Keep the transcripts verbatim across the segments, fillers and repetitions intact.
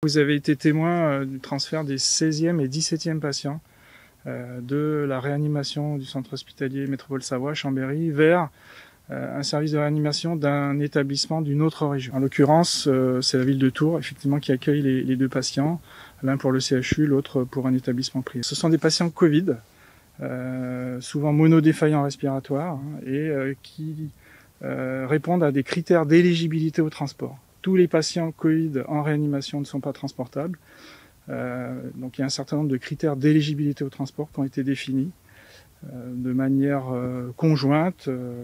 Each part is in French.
Vous avez été témoin du transfert des seizième et dix-septième patients de la réanimation du centre hospitalier Métropole Savoie, Chambéry, vers un service de réanimation d'un établissement d'une autre région. En l'occurrence, c'est la ville de Tours, effectivement, qui accueille les, les deux patients, l'un pour le C H U, l'autre pour un établissement privé. Ce sont des patients Covid, euh, souvent monodéfaillants respiratoires, hein, et euh, qui euh, répondent à des critères d'éligibilité au transport. Tous les patients Covid en réanimation ne sont pas transportables. Euh, donc il y a un certain nombre de critères d'éligibilité au transport qui ont été définis euh, de manière euh, conjointe euh,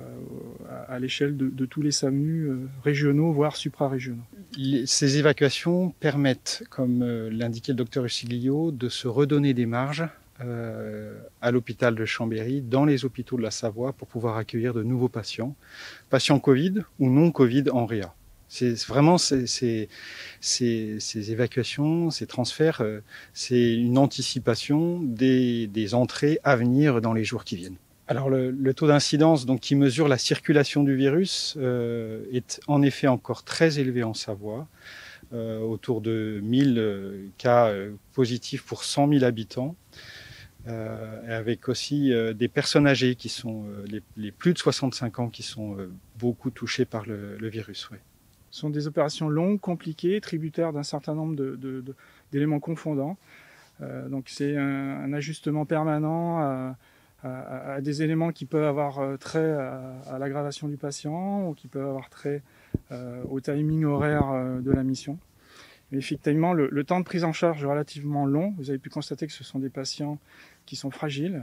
à, à l'échelle de, de tous les SAMU euh, régionaux, voire supra-régionaux. Ces évacuations permettent, comme euh, l'indiquait le docteur Usiglio, de se redonner des marges euh, à l'hôpital de Chambéry, dans les hôpitaux de la Savoie, pour pouvoir accueillir de nouveaux patients, patients Covid ou non Covid en réa. C'est vraiment ces, ces, ces, ces évacuations, ces transferts, euh, c'est une anticipation des, des entrées à venir dans les jours qui viennent. Alors le, le taux d'incidence, donc qui mesure la circulation du virus, euh, est en effet encore très élevé en Savoie, euh, autour de mille cas euh, positifs pour cent mille habitants, euh, avec aussi euh, des personnes âgées qui sont euh, les, les plus de soixante-cinq ans qui sont euh, beaucoup touchés par le, le virus. Ouais. Ce sont des opérations longues, compliquées, tributaires d'un certain nombre de, de, de, d'éléments confondants. Euh, donc c'est un, un ajustement permanent à, à, à des éléments qui peuvent avoir trait à, à l'aggravation du patient ou qui peuvent avoir trait euh, au timing horaire de la mission. Mais effectivement, le, le temps de prise en charge est relativement long. Vous avez pu constater que ce sont des patients qui sont fragiles.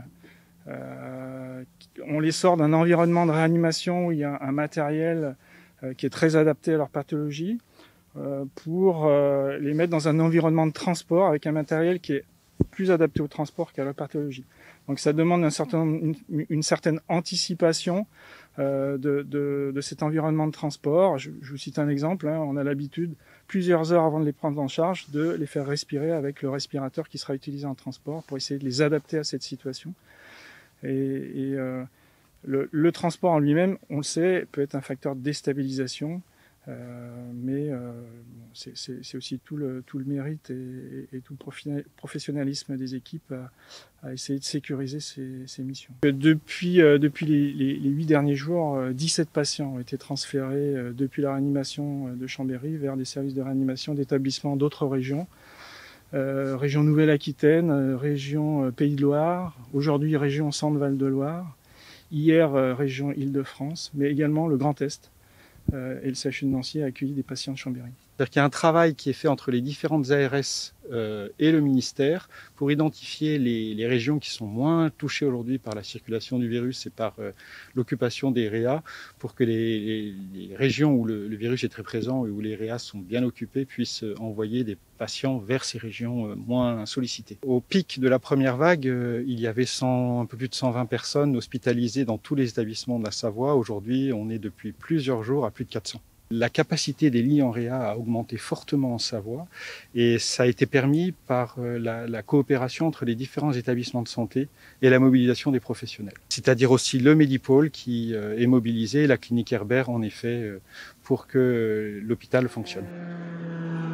Euh, on les sort d'un environnement de réanimation où il y a un matériel qui est très adapté à leur pathologie, euh, pour euh, les mettre dans un environnement de transport avec un matériel qui est plus adapté au transport qu'à la pathologie. Donc ça demande un certain, une, une certaine anticipation euh, de, de, de cet environnement de transport. Je, je vous cite un exemple, hein, on a l'habitude, plusieurs heures avant de les prendre en charge, de les faire respirer avec le respirateur qui sera utilisé en transport pour essayer de les adapter à cette situation. Et, et euh, Le, le transport en lui-même, on le sait, peut être un facteur de déstabilisation, euh, mais euh, c'est, c'est, c'est aussi tout le, tout le mérite et, et tout le professionnalisme des équipes à, à essayer de sécuriser ces, ces missions. Depuis, euh, depuis les, les, les huit derniers jours, dix-sept patients ont été transférés euh, depuis la réanimation de Chambéry vers des services de réanimation d'établissements d'autres régions. Euh, région Nouvelle-Aquitaine, euh, région euh, Pays de Loire, aujourd'hui région Centre-Val de Loire. Hier, euh, région Île-de-France, mais également le Grand Est euh, et le C H U de Nancy a accueilli des patients de Chambéry. C'est-à-dire qu'il y a un travail qui est fait entre les différentes A R S euh, et le ministère pour identifier les, les régions qui sont moins touchées aujourd'hui par la circulation du virus et par euh, l'occupation des réa, pour que les, les, les régions où le, le virus est très présent et où les réa sont bien occupées puissent envoyer des patients vers ces régions euh, moins sollicitées. Au pic de la première vague, euh, il y avait cent, un peu plus de cent vingt personnes hospitalisées dans tous les établissements de la Savoie. Aujourd'hui, on est depuis plusieurs jours à plus de quatre cents. La capacité des lits en réa a augmenté fortement en Savoie et ça a été permis par la, la coopération entre les différents établissements de santé et la mobilisation des professionnels. C'est-à-dire aussi le Medipôle qui est mobilisé, la clinique Herbert en effet, pour que l'hôpital fonctionne.